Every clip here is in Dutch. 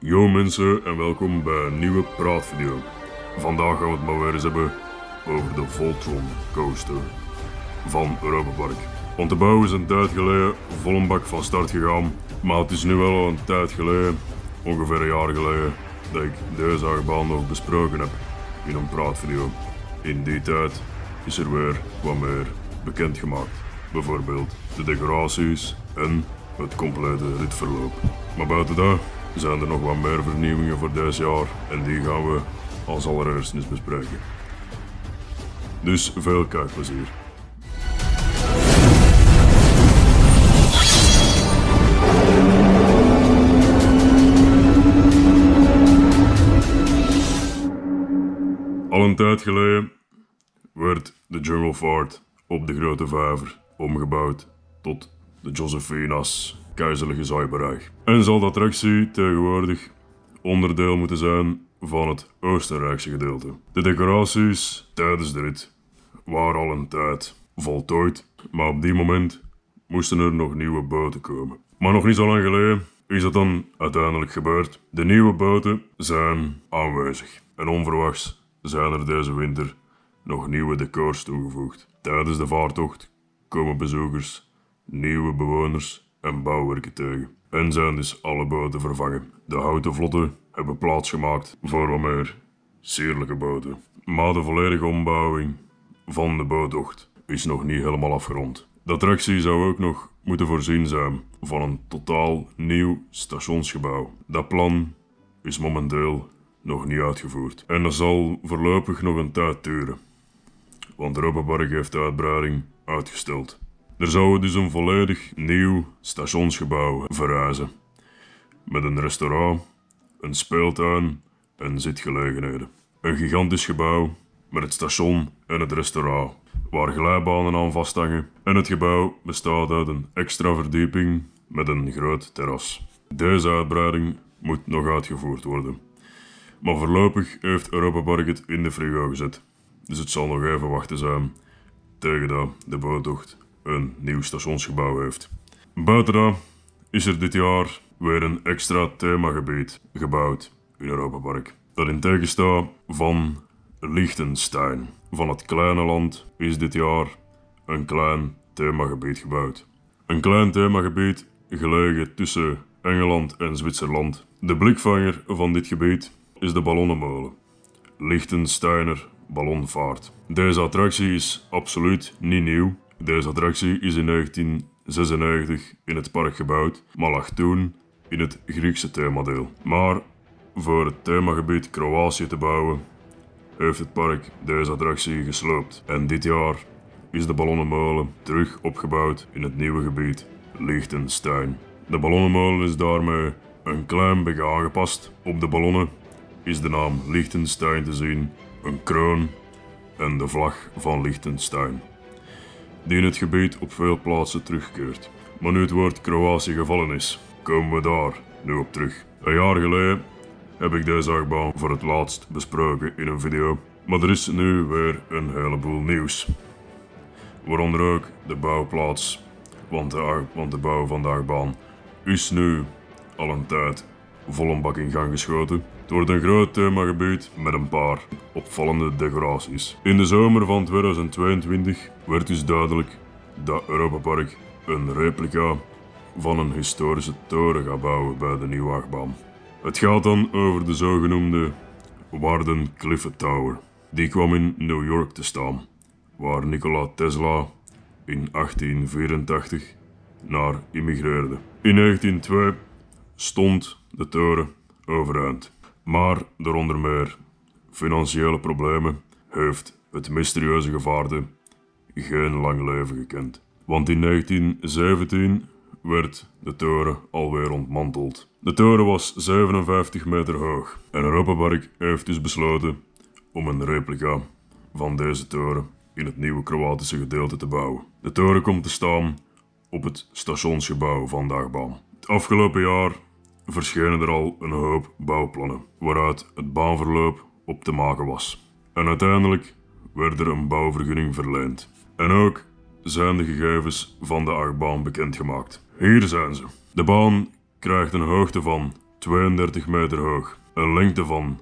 Yo mensen en welkom bij een nieuwe praatvideo. Vandaag gaan we het maar weer eens hebben over de Voltron Coaster van Europa Park. Want de bouw is een tijd geleden vol een bak van start gegaan, maar het is nu wel al een tijd geleden, ongeveer een jaar geleden, dat ik deze achtbaan nog besproken heb in een praatvideo. In die tijd is er weer wat meer bekendgemaakt. Bijvoorbeeld de decoraties en het complete ritverloop. Maar buiten dat zijn er nog wat meer vernieuwingen voor dit jaar en die gaan we als allereerst eens bespreken. Dus veel kijkplezier. Al een tijd geleden werd de Jungle Fort op de Grote Vijver omgebouwd tot de Josephina's keizerlijke Zaaiberg. En zal de attractie tegenwoordig onderdeel moeten zijn van het Oostenrijkse gedeelte. De decoraties tijdens de rit waren al een tijd voltooid, maar op die moment moesten er nog nieuwe boten komen. Maar nog niet zo lang geleden is dat dan uiteindelijk gebeurd. De nieuwe boten zijn aanwezig en onverwachts zijn er deze winter nog nieuwe decors toegevoegd. Tijdens de vaartocht komen bezoekers nieuwe bewoners en bouwwerken tegen. En zijn dus alle boten vervangen. De houten vlotten hebben plaatsgemaakt voor wat meer sierlijke boten. Maar de volledige ombouwing van de boottocht is nog niet helemaal afgerond. De attractie zou ook nog moeten voorzien zijn van een totaal nieuw stationsgebouw. Dat plan is momenteel nog niet uitgevoerd. En dat zal voorlopig nog een tijd duren. Want Europa Park heeft de uitbreiding uitgesteld. Er zou dus een volledig nieuw stationsgebouw verrijzen. Met een restaurant, een speeltuin en zitgelegenheden. Een gigantisch gebouw met het station en het restaurant, waar glijbanen aan vasthangen. En het gebouw bestaat uit een extra verdieping met een groot terras. Deze uitbreiding moet nog uitgevoerd worden. Maar voorlopig heeft Europa Park het in de frigo gezet. Dus het zal nog even wachten zijn tegen dat de boottocht een nieuw stationsgebouw heeft. Buiten dat is er dit jaar weer een extra themagebied gebouwd in Europa Park. Dat in teken staat van Liechtenstein. Van het kleine land is dit jaar een klein themagebied gebouwd. Een klein themagebied gelegen tussen Engeland en Zwitserland. De blikvanger van dit gebied is de Ballonnenmolen. Liechtensteiner Ballonvaart. Deze attractie is absoluut niet nieuw. Deze attractie is in 1996 in het park gebouwd, maar lag toen in het Griekse themadeel. Maar voor het themagebied Kroatië te bouwen, heeft het park deze attractie gesloopt. En dit jaar is de Ballonnenmolen terug opgebouwd in het nieuwe gebied Liechtenstein. De Ballonnenmolen is daarmee een klein beetje aangepast. Op de ballonnen is de naam Liechtenstein te zien, een kroon en de vlag van Liechtenstein, die in het gebied op veel plaatsen terugkeert. Maar nu het woord Kroatië gevallen is, komen we daar nu op terug. Een jaar geleden heb ik deze achtbaan voor het laatst besproken in een video, maar er is nu weer een heleboel nieuws. Waaronder ook de bouwplaats, want de bouw van de achtbaan is nu al een tijd vol een bak in gang geschoten. Het wordt een groot themagebied met een paar opvallende decoraties. In de zomer van 2022 werd dus duidelijk dat Europa Park een replica van een historische toren gaat bouwen bij de nieuwe achtbaan. Het gaat dan over de zogenoemde Wardenclyffe Tower. Die kwam in New York te staan, waar Nikola Tesla in 1884 naar immigreerde. In 1902 stond de toren overeind. Maar door onder meer financiële problemen heeft het mysterieuze gevaarte geen lang leven gekend. Want in 1917 werd de toren alweer ontmanteld. De toren was 57 meter hoog en Europa Park heeft dus besloten om een replica van deze toren in het nieuwe Kroatische gedeelte te bouwen. De toren komt te staan op het stationsgebouw van de achtbaan. Het afgelopen jaar verschenen er al een hoop bouwplannen waaruit het baanverloop op te maken was. En uiteindelijk werd er een bouwvergunning verleend. En ook zijn de gegevens van de achtbaan bekendgemaakt. Hier zijn ze. De baan krijgt een hoogte van 32 meter hoog, een lengte van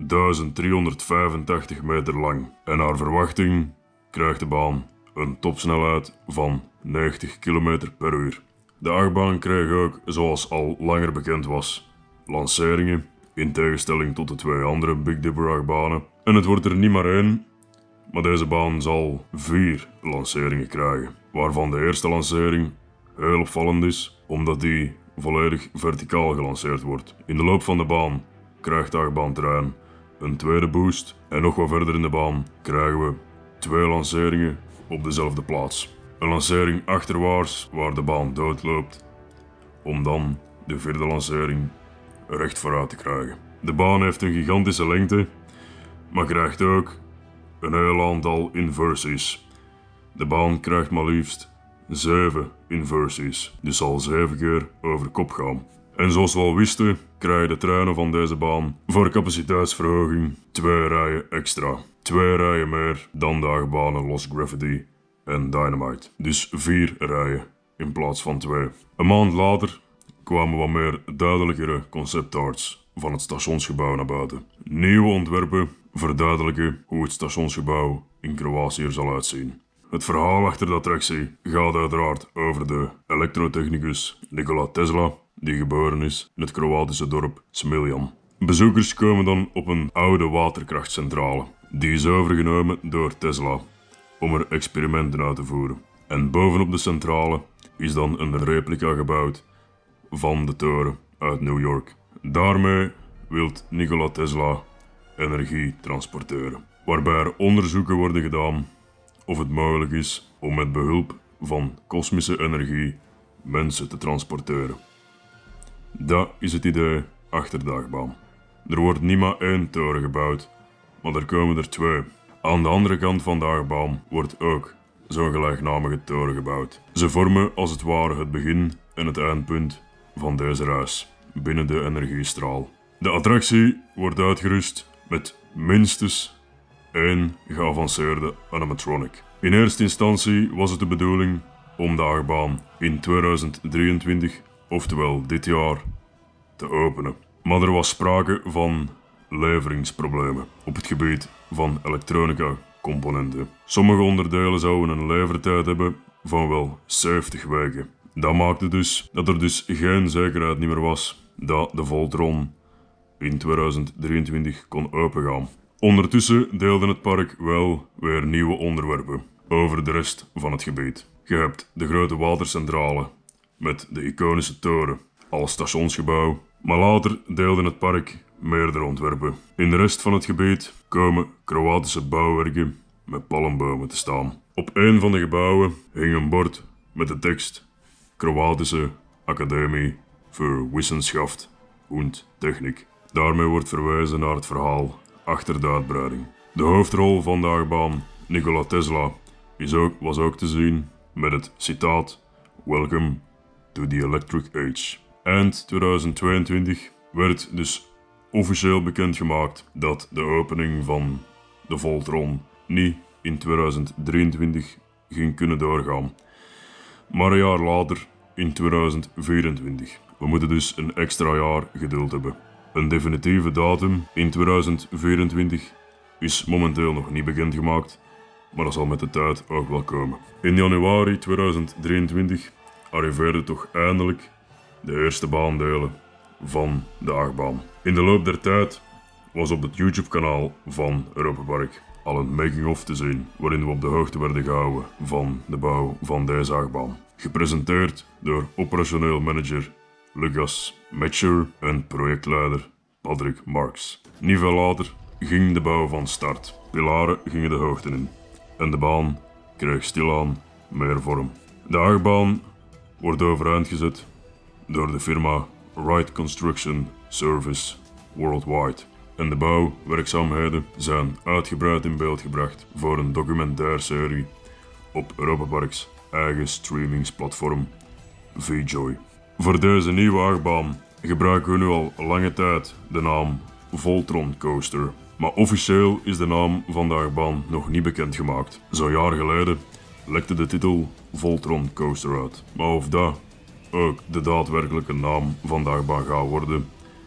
1385 meter lang en naar verwachting krijgt de baan een topsnelheid van 90 km per uur. De achtbaan kreeg ook, zoals al langer bekend was, lanceringen, in tegenstelling tot de 2 andere Big Dipper achtbanen. En het wordt er niet maar 1, maar deze baan zal 4 lanceringen krijgen, waarvan de eerste lancering heel opvallend is, omdat die volledig verticaal gelanceerd wordt. In de loop van de baan krijgt de achtbaanterrein een tweede boost en nog wat verder in de baan krijgen we 2 lanceringen op dezelfde plaats. Een lancering achterwaarts waar de baan doodloopt, om dan de 4e lancering recht vooruit te krijgen. De baan heeft een gigantische lengte, maar krijgt ook een heel aantal inversies. De baan krijgt maar liefst 7 inversies, dus zal 7 keer over kop gaan. En zoals we al wisten, krijgen de treinen van deze baan voor capaciteitsverhoging 2 rijen extra. 2 rijen meer dan de achtbanen Lost Gravity en Dynamite. Dus 4 rijen in plaats van 2. Een maand later kwamen wat meer duidelijkere conceptarts van het stationsgebouw naar buiten. Nieuwe ontwerpen verduidelijken hoe het stationsgebouw in Kroatië er zal uitzien. Het verhaal achter de attractie gaat uiteraard over de elektrotechnicus Nikola Tesla, die geboren is in het Kroatische dorp Smiljan. Bezoekers komen dan op een oude waterkrachtcentrale. Die is overgenomen door Tesla om er experimenten uit te voeren. En bovenop de centrale is dan een replica gebouwd van de toren uit New York. Daarmee wil Nikola Tesla energie transporteren, waarbij er onderzoeken worden gedaan of het mogelijk is om met behulp van kosmische energie mensen te transporteren. Dat is het idee achter de achtbaan. Er wordt niet maar 1 toren gebouwd, maar er komen er 2. Aan de andere kant van de achtbaan wordt ook zo'n gelijknamige toren gebouwd. Ze vormen als het ware het begin en het eindpunt van deze reis binnen de energiestraal. De attractie wordt uitgerust met minstens 1 geavanceerde animatronic. In eerste instantie was het de bedoeling om de achtbaan in 2023, oftewel dit jaar, te openen. Maar er was sprake van leveringsproblemen op het gebied van elektronica-componenten. Sommige onderdelen zouden een levertijd hebben van wel 70 weken. Dat maakte dus dat er geen zekerheid meer was dat de Voltron in 2023 kon opengaan. Ondertussen deelde het park wel weer nieuwe onderwerpen over de rest van het gebied. Je hebt de grote watercentrale met de iconische toren als stationsgebouw, maar later deelde het park meerdere ontwerpen. In de rest van het gebied komen Kroatische bouwwerken met palmbomen te staan. Op een van de gebouwen hing een bord met de tekst Kroatische Academie voor Wissenschaft und Technik. Daarmee wordt verwezen naar het verhaal achter de uitbreiding. De hoofdrol van de achtbaan, Nikola Tesla, was ook te zien met het citaat Welcome to the Electric Age. Eind 2022 werd dus officieel bekendgemaakt dat de opening van de Voltron niet in 2023 ging kunnen doorgaan, maar een jaar later in 2024. We moeten dus een extra jaar geduld hebben. Een definitieve datum in 2024 is momenteel nog niet bekendgemaakt, maar dat zal met de tijd ook wel komen. In januari 2023 arriveerden toch eindelijk de eerste baandelen van de achtbaan. In de loop der tijd was op het YouTube-kanaal van Europa Park al een making-of te zien, waarin we op de hoogte werden gehouden van de bouw van deze achtbaan. Gepresenteerd door operationeel manager Lucas Metscher en projectleider Patrick Marks. Niet veel later ging de bouw van start. Pilaren gingen de hoogte in en de baan kreeg stilaan meer vorm. De achtbaan wordt overeind gezet door de firma Wright Construction Service Worldwide. En de bouwwerkzaamheden zijn uitgebreid in beeld gebracht voor een documentairserie op Europa Parks eigen streamingsplatform VJoy. Voor deze nieuwe achtbaan gebruiken we nu al lange tijd de naam Voltron Coaster. Maar officieel is de naam van de achtbaan nog niet bekendgemaakt. Zo'n jaar geleden lekte de titel Voltron Coaster uit. Maar of dat ook de daadwerkelijke naam van de achtbaan gaat worden,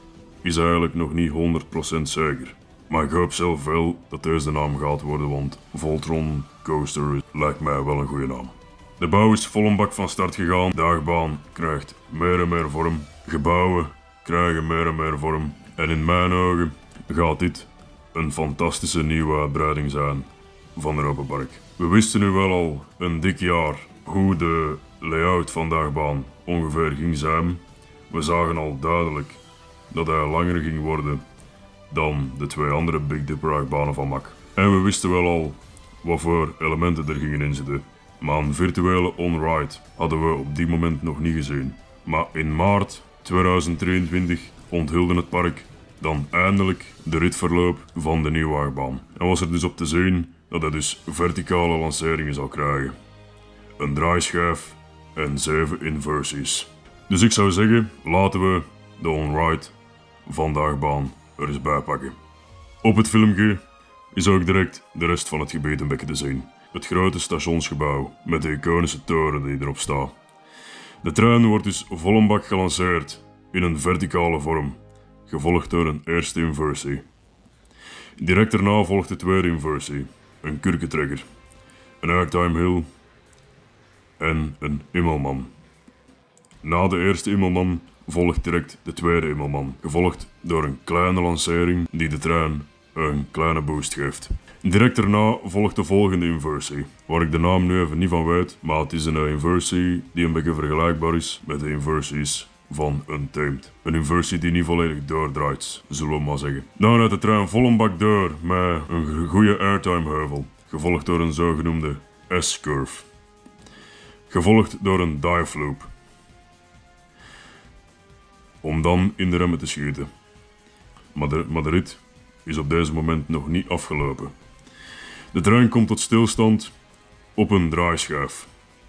is eigenlijk nog niet 100% zeker. Maar ik hoop zelf wel dat deze de naam gaat worden, want Voltron Coaster lijkt mij wel een goede naam. De bouw is vol een bak van start gegaan. De achtbaan krijgt meer en meer vorm. Gebouwen krijgen meer en meer vorm. En in mijn ogen gaat dit een fantastische nieuwe uitbreiding zijn van Europapark. We wisten nu wel al een dik jaar hoe de layout van de achtbaan ongeveer ging zijn. We zagen al duidelijk dat hij langer ging worden dan de twee andere Big Dipper achtbanen van MAC. En we wisten wel al wat voor elementen er gingen inzitten. Maar een virtuele on-ride hadden we op die moment nog niet gezien. Maar in maart 2023 onthulde het park dan eindelijk de ritverloop van de nieuwe achtbaan. En was er dus op te zien dat hij dus verticale lanceringen zal krijgen. Een draaischijf en 7 inversies. Dus ik zou zeggen, laten we de on-ride van de achtbaan er eens bij pakken. Op het filmpje is ook direct de rest van het gebied een beetje te zien. Het grote stationsgebouw met de iconische toren die erop staat. De trein wordt dus vol een bak gelanceerd in een verticale vorm, gevolgd door een eerste inversie. Direct daarna volgt de tweede inversie, een kurkentrekker, een Airtime Hill en een Immelman. Na de eerste Immelman volgt direct de tweede Immelman, gevolgd door een kleine lancering die de trein een kleine boost geeft. Direct daarna volgt de volgende inversie, waar ik de naam nu even niet van weet, maar het is een inversie die een beetje vergelijkbaar is met de inversies van Untamed. Een inversie die niet volledig doordraait, zullen we maar zeggen. Dan rijdt de trein vol een bak door met een goede airtime heuvel, gevolgd door een zogenoemde S-curve, gevolgd door een dive loop, om dan in de remmen te schieten. Maar de rit is op deze moment nog niet afgelopen. De trein komt tot stilstand op een draaischijf.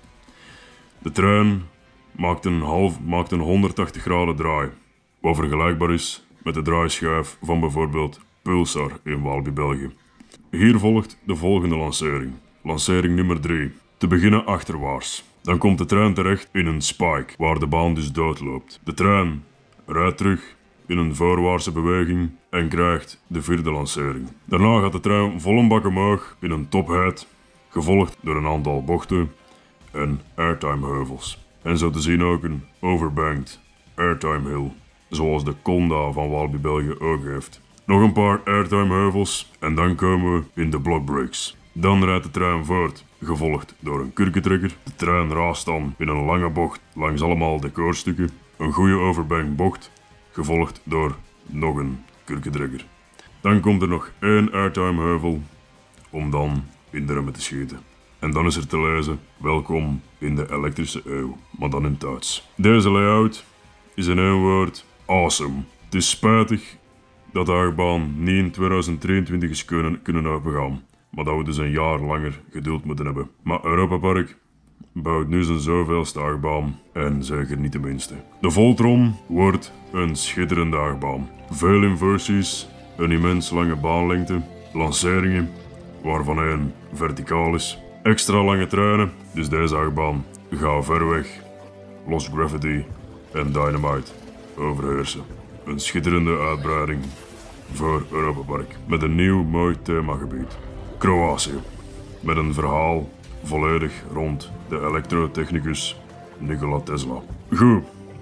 De trein maakt een 180 graden draai, wat vergelijkbaar is met de draaischijf van bijvoorbeeld Pulsar in Walibi, België. Hier volgt de volgende lancering. Lancering nummer 3. Te beginnen achterwaarts. Dan komt de trein terecht in een spike, waar de baan dus doodloopt. De trein rijdt terug in een voorwaartse beweging en krijgt de vierde lancering. Daarna gaat de trein vol een bak omhoog in een topheid, gevolgd door een aantal bochten en airtime heuvels. En zo te zien ook een overbanked airtime hill, zoals de Conda van Walibi België ook heeft. Nog een paar airtime heuvels en dan komen we in de blockbreaks. Dan rijdt de trein voort, gevolgd door een kurkentrekker. De trein raast dan in een lange bocht langs allemaal decorstukken. Een goede overbank bocht, gevolgd door nog een kurkentrekker. Dan komt er nog één airtime heuvel om dan in de remmen te schieten. En dan is er te lezen: welkom in de elektrische eeuw, maar dan in het Duits. Deze layout is in één woord awesome. Het is spijtig dat de achtbaan niet in 2023 is kunnen opengaan, maar dat we dus een jaar langer geduld moeten hebben. Maar Europapark bouwt nu zijn zoveelste achtbaan en zeker niet de minste. De Voltron wordt een schitterende achtbaan. Veel inversies, een immens lange baanlengte, lanceringen, waarvan één verticaal is, extra lange treinen, dus deze achtbaan gaat ver weg Lost Gravity en Dynamite overheersen. Een schitterende uitbreiding voor Europapark met een nieuw mooi themagebied. Kroatië, met een verhaal volledig rond de elektrotechnicus Nikola Tesla. Goed,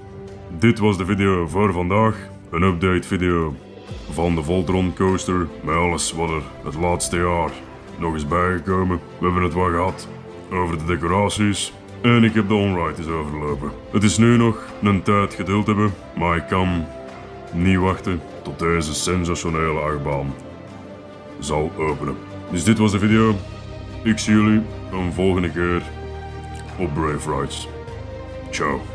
dit was de video voor vandaag. Een update video van de Voltron Coaster met alles wat er het laatste jaar nog is bijgekomen. We hebben het wel gehad over de decoraties en ik heb de onride eens overlopen. Het is nu nog een tijd geduld hebben, maar ik kan niet wachten tot deze sensationele achtbaan zal openen. Dus dit was de video. Ik zie jullie een volgende keer op Brave Rides. Ciao.